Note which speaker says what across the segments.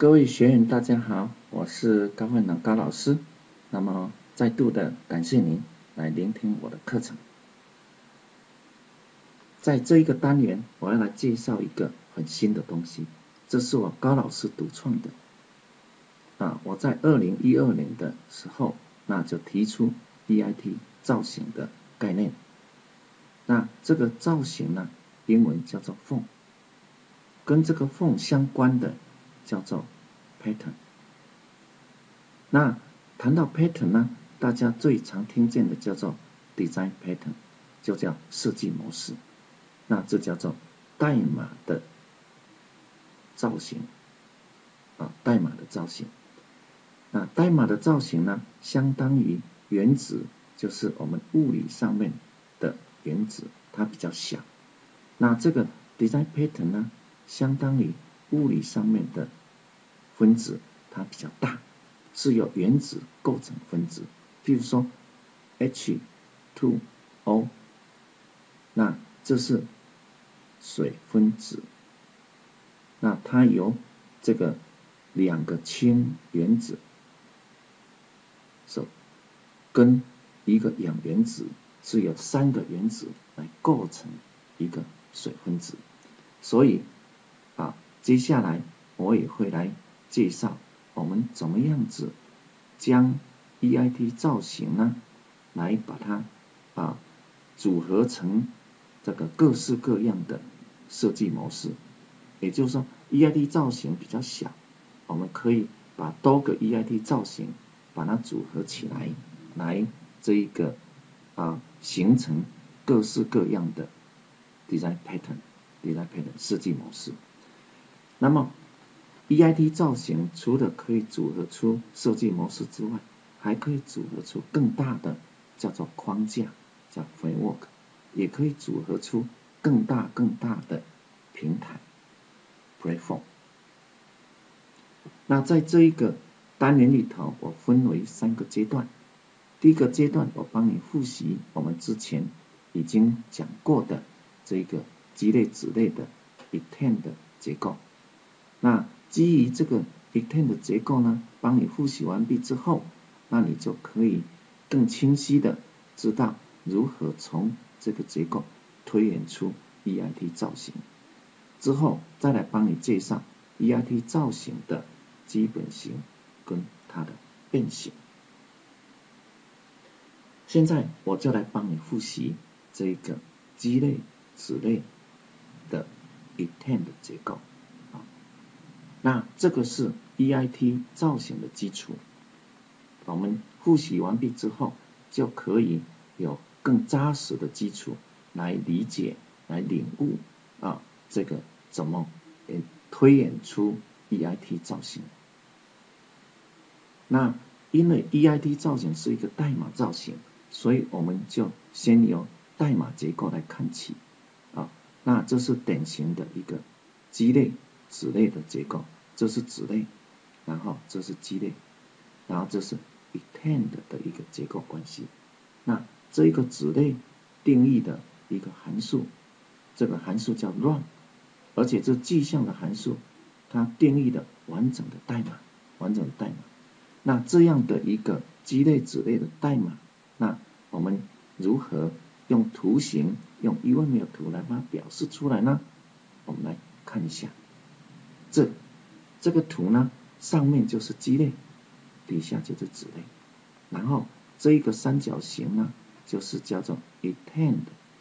Speaker 1: 各位学员大家好，我是高焕朗高老师。那么再度的感谢您来聆听我的课程。在这一个单元，我要来介绍一个很新的东西，这是我高老师独创的。我在2012年的时候，那就提出 EIT 造型的概念。那这个造型呢，英文叫做 form， 跟这个 form 相关的叫做 pattern。那谈到 pattern 呢，大家最常听见的叫做 design pattern， 就叫设计模式。那这叫做代码的造型代码的造型。那代码的造型呢，相当于原子，就是我们物理上面的原子，它比较小。那这个 design pattern 呢，相当于物理上面的分子，它比较大，是由原子构成分子。譬如说 H2O， 那这是水分子，那它由这个2个氢原子跟一个氧原子，是由3个原子来构成一个水分子。所以接下来我也会来介绍我们怎么样子将 EIT 造型呢，来把它组合成这个各式各样的设计模式。也就是说 EIT 造型比较小，我们可以把多个 EIT 造型把它组合起来，来这一个形成各式各样的 design pattern 设计模式。那么 EIT 造型除了可以组合出设计模式之外，还可以组合出更大的叫做框架，叫 framework， 也可以组合出更大的平台 platform。 那在这一个单元里头，我分为3个阶段。第一个阶段，我帮你复习我们之前已经讲过的这个基类子类的 Ethane 的结构。那基于这个 Ethane 的结构呢，帮你复习完毕之后，那你就可以更清晰的知道如何从这个结构推演出 EIT 造型。之后再来帮你介绍 EIT 造型的基本型跟它的变形。现在我就来帮你复习这个基类子类的 Ethane 的结构。那这个是 EIT 造型的基础。我们复习完毕之后，就可以有更扎实的基础来理解、来领悟这个怎么推演出 EIT 造型。那因为 EIT 造型是一个代码造型，所以我们就先由代码结构来看起。那这是典型的一个基类子类的结构，这是子类，然后这是基类，然后这是 Ethane 的一个结构关系。那这一个子类定义的一个函数，这个函数叫 run， 而且这具象的函数它定义的完整的代码。那这样的一个基类子类的代码，那我们如何用图形，用 UML 图来把它表示出来呢？我们来看一下，这个图呢，上面就是基类，底下就是子类，然后这一个三角形呢，就是叫做 Ethane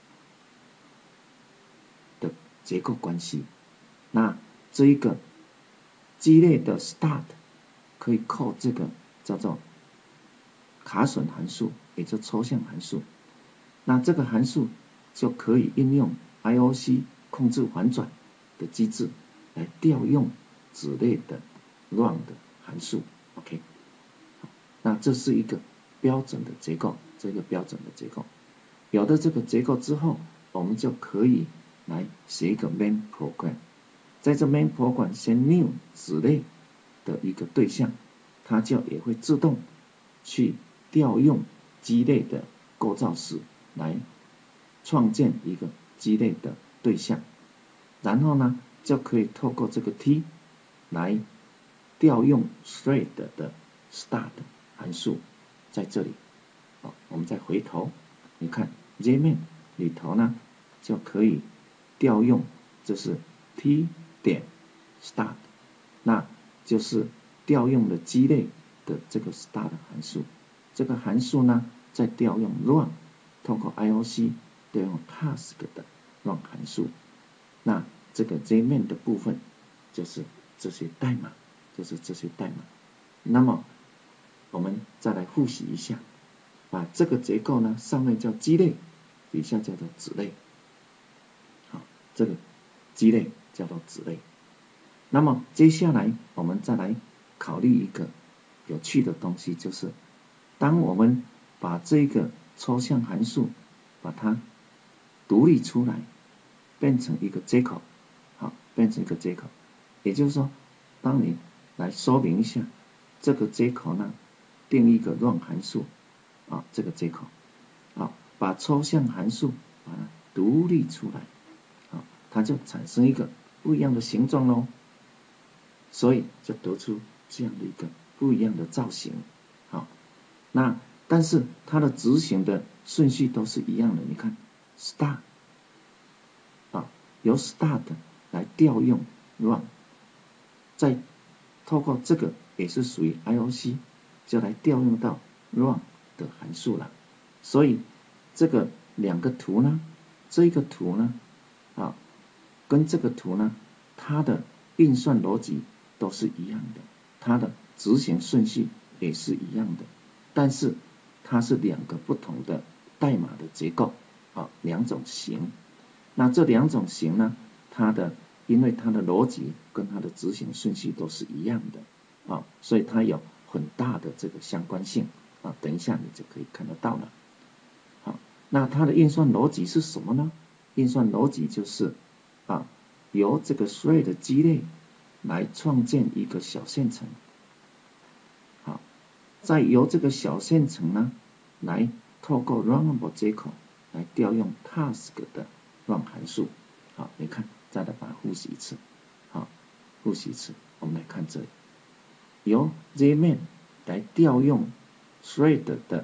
Speaker 1: 的结构关系。那这一个基类的 start 可以靠这个叫做卡榫函数，也就抽象函数。那这个函数就可以应用 IOC 控制反转的机制来调用子类的 run 的函数。OK， 那这是一个标准的结构，这个标准的结构。有了这个结构之后，我们就可以来写一个 main program。在这 main program 先 new 子类的一个对象，它就也会自动去调用基类的构造式来创建一个基类的对象，然后呢就可以透过这个 T 来调用 thread 的 start 函数在这里。好，我们再回头，你看 JMain 里头呢就可以调用，这是 t 点 start， 那就是调用了鸡肋的这个 start 函数。这个函数呢再调用 run， 通过 IOC 调用 task 的 run 函数。那这个 JMain 的部分就是这些代码，那么我们再来复习一下，把这个结构呢上面叫鸡肋，底下叫做子类。好，这个鸡肋叫做子类。那么接下来我们再来考虑一个有趣的东西，就是当我们把这个抽象函数把它独立出来，变成一个接口，好，变成一个接口，也就是说，当你来说明一下这个接口呢，定义一个 run 函数啊，这个接口，好，把抽象函数把它独立出来，好，它就产生一个不一样的形状咯，所以就得出这样的一个不一样的造型。好，那但是它的执行的顺序都是一样的，你看 start 啊，由 start 来调用 run， 再透过这个也是属于 IOC， 就来调用到 run 的函数了。所以这个两个图呢，这个图呢啊，跟这个图呢，它的运算逻辑都是一样的，它的执行顺序也是一样的，但是它是两个不同的代码的结构啊，两种型。那这两种型呢，因为它的逻辑跟它的执行顺序都是一样的啊，所以它有很大的这个相关性啊，等一下你就可以看得到了。好，那它的运算逻辑是什么呢？运算逻辑就是啊，由这个 thread 鸡肋来创建一个小线程，好，再由这个小线程呢，来透过 runnable 接口来调用 task 的 run 函数。好，你看，再来把它复习一次。好，复习一次，我们来看这里，由 JMain 来调用 thread 的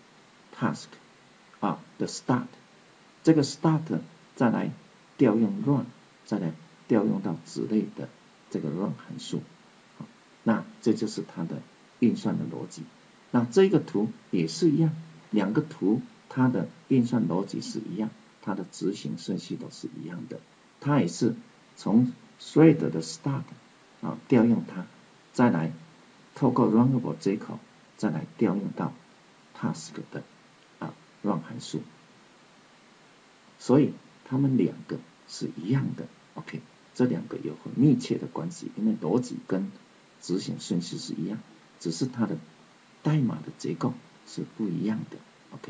Speaker 1: task 啊的 start， 这个 start 再来调用 run， 再来调用到子类的这个 run 函数。好，那这就是它的运算的逻辑。那这个图也是一样，两个图它的运算逻辑是一样，它的执行顺序都是一样的。它也是从 thread 的 start 啊调用它，再来透过 runnable 接口再来调用到 task 的run 函数，所以它们两个是一样的。OK， 这两个有很密切的关系，因为逻辑跟执行顺序是一样，只是它的代码的结构是不一样的。OK，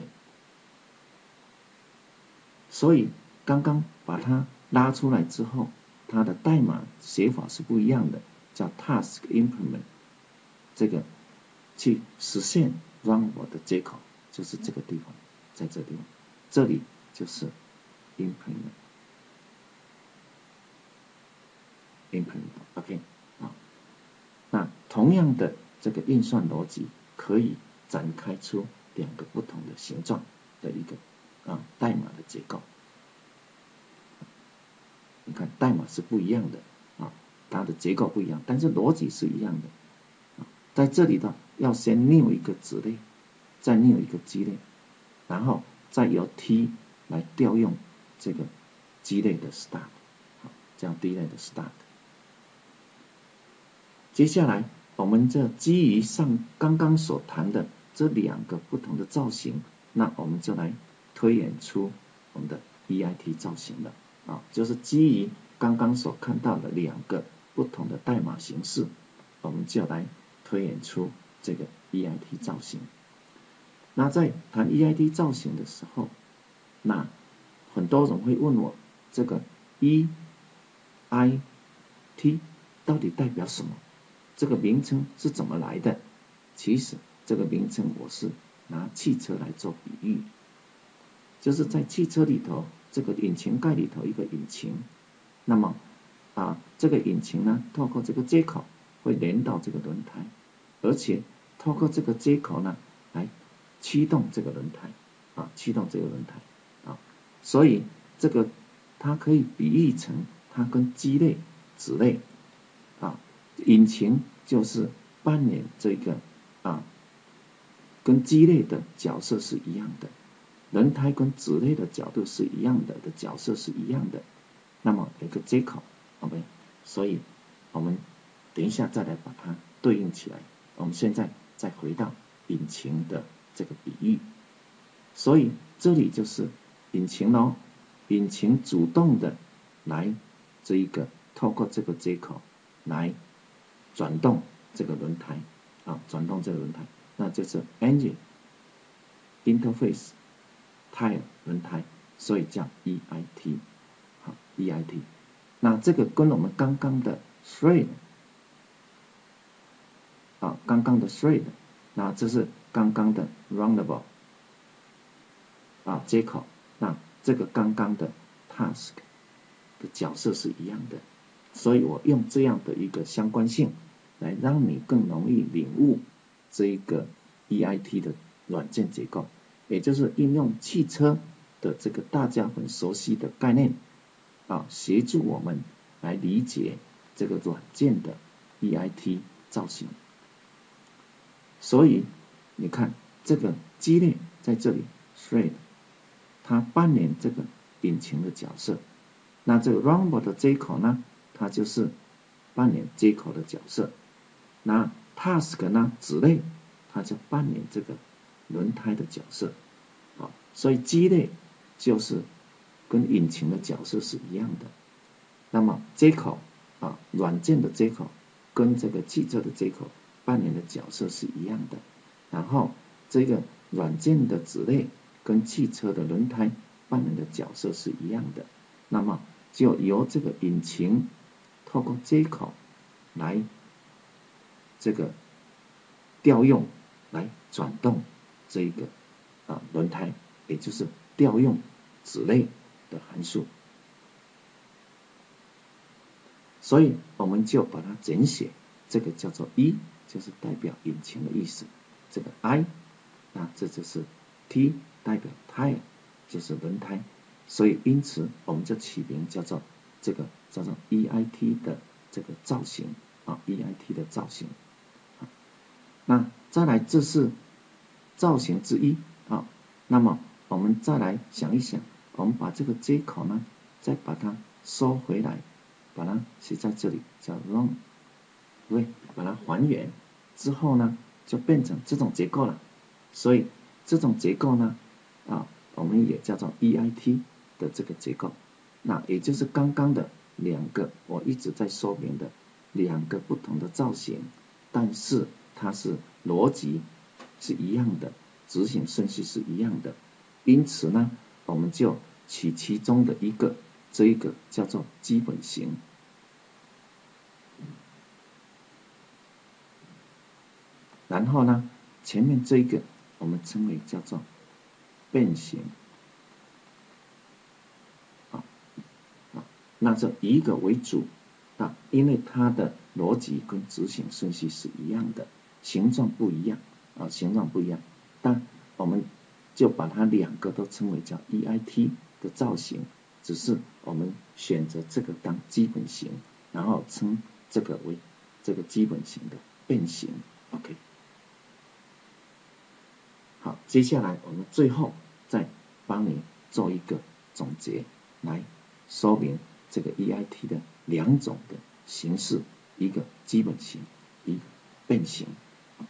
Speaker 1: 所以刚刚把它拉出来之后，它的代码写法是不一样的，叫 task implement， 这个去实现 runnable 的接口，就是这个地方，在这地方，这里就是 implement OK， 好，那同样的这个运算逻辑可以展开出两个不同的形状的一个代码的结构。你看代码是不一样的啊，它的结构不一样，但是逻辑是一样的。在这里呢，要先 new 一个子类，再 new 一个鸡类，然后再由 t 来调用这个鸡类的 start， 好，这样 d 类的 start。接下来我们就基于刚刚所谈的这两个不同的造型，那我们就来推演出我们的 EIT 造型了啊，就是基于刚刚所看到的两个不同的代码形式，我们就来推演出这个 EIT 造型。那在谈 EIT 造型的时候，那很多人会问我，这个 EIT 到底代表什么？这个名称是怎么来的？其实这个名称我是拿汽车来做比喻，就是在汽车里头，这个引擎盖里头一个引擎，那么这个引擎呢，透过这个接口会连到这个轮胎，而且透过这个接口呢来驱动这个轮胎啊，驱动这个轮胎啊，所以这个它可以比喻成它跟鸡肋、子类啊，引擎就是扮演这个啊跟鸡肋的角色是一样的，轮胎跟子类的角度是一样的角色是一样的。那么有一个接口 ，OK， 所以我们等一下再来把它对应起来。我们现在再回到引擎的这个比喻，所以这里就是引擎咯，引擎主动的来这一个透过这个接口来转动这个轮胎啊，转动这个轮胎，那就是 engine interface tire 轮胎，所以叫 EIT。好 ，EIT， 那这个跟我们刚刚的 thread 啊，刚刚的 thread， 那这是刚刚的 roundable 啊接口，那这个刚刚的 task 的角色是一样的，所以我用这样的一个相关性来让你更容易领悟这一个 EIT 的软件结构，也就是应用汽车的这个大家很熟悉的概念。啊，协助我们来理解这个软件的 EIT 造型。所以你看这个鸡肋在这里 thread， 它扮演这个引擎的角色。那这个 rumble 的接口呢，它就是扮演接口的角色。那 task 呢，子类它就扮演这个轮胎的角色。好，所以鸡肋就是跟引擎的角色是一样的。那么接口啊，软件的接口跟这个汽车的接口扮演的角色是一样的。然后这个软件的子类跟汽车的轮胎扮演的角色是一样的。那么就由这个引擎透过接口来这个调用来转动这一个轮胎，也就是调用子类的函数，所以我们就把它简写，这个叫做 E， 就是代表引擎的意思，这个 I， 那这就是 T， 代表 tire， 就是轮胎，所以因此我们就起名叫做这个叫做 EIT 的这个造型啊 ，EIT 的造型。那再来，这是造型之一啊。那么我们再来想一想，我们把这个接口呢，再把它收回来，把它写在这里，叫 run， 对，把它还原之后呢，就变成这种结构了。所以这种结构呢，我们也叫做 EIT 的这个结构。那也就是刚刚的两个我一直在说明的两个不同的造型，但是它是逻辑是一样的，执行顺序是一样的，因此呢，我们就取其中的一个，这一个叫做基本型，然后呢，前面这一个我们称为叫做变形，那就以一个为主，因为它的逻辑跟执行顺序是一样的，形状不一样形状不一样，但我们就把它两个都称为叫 EIT 的造型，只是我们选择这个当基本型，然后称这个为这个基本型的变形 ，OK。好，接下来我们最后再帮你做一个总结，来说明这个 EIT 的两种的形式，一个基本型，一个变形 ，OK。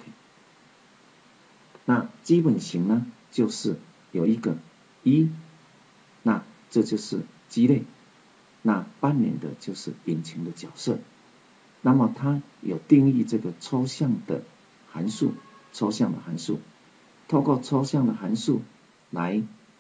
Speaker 1: 那基本型呢，就是有一个一，那这就是鸡肋，那扮演的就是引擎的角色。那么它有定义这个抽象的函数，抽象的函数，透过抽象的函数来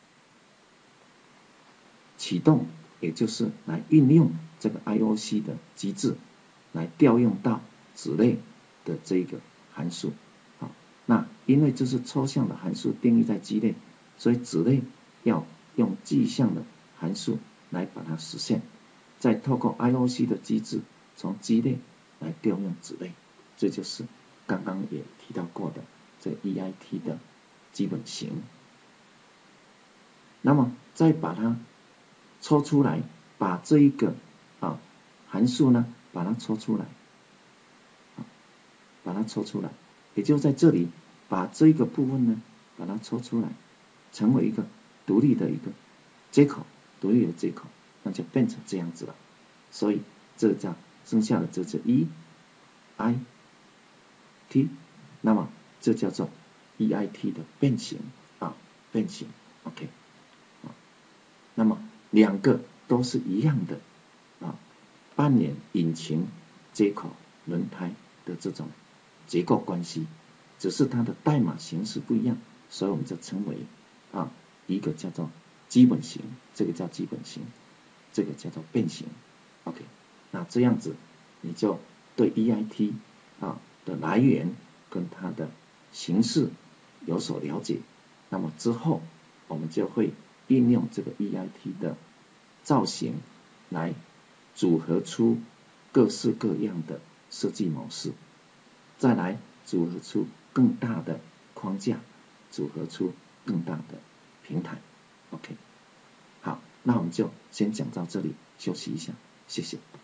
Speaker 1: 启动，也就是来运用这个 IOC 的机制，来调用到子类的这个函数。好，那因为这是抽象的函数定义在鸡肋，所以子类要用具象的函数来把它实现，再透过 IOC 的机制从鸡肋来调用子类。 这就是刚刚也提到过的这 EIT 的基本型。那么再把它抽出来，把这一个函数呢把它抽出来，也就在这里把这一个部分呢把它抽出来，成为一个独立的一个接口，那就变成这样子了。所以这叫剩下的这是 EIT， 那么这叫做 EIT 的变形OK。那么两个都是一样的扮演引擎、接口、轮胎的这种结构关系，只是它的代码形式不一样，所以我们就称为一个叫做基本型，这个叫基本型，这个叫做变形。OK， 那这样子你就对 EIT 的来源跟它的形式有所了解，那么之后我们就会应用这个 EIT 的造型来组合出各式各样的设计模式，再来组合出更大的框架，组合出更大的平台。OK， 好，那我们就先讲到这里，休息一下，谢谢。